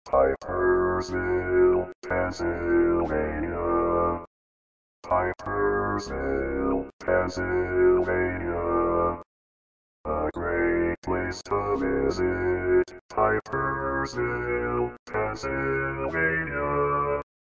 Pipersville, Pennsylvania. Pipersville, Pennsylvania. A great place to visit. Pipersville, Pennsylvania.